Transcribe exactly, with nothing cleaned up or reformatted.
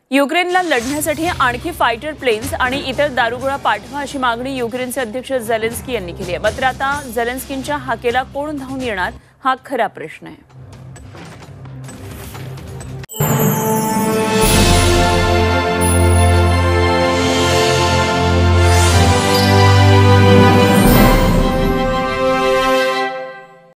युक्रेनला लढण्यासाठी आणखी fighter planes आणि इतर दारुगोळा पाठवा अशी मागणी युक्रेनचे अध्यक्ष झेलेन्स्की यांनी केली आहे। मात्र आता झेलेन्स्कींच्या हाकेला कोण धावून येणार हा खरा प्रश्न आहे।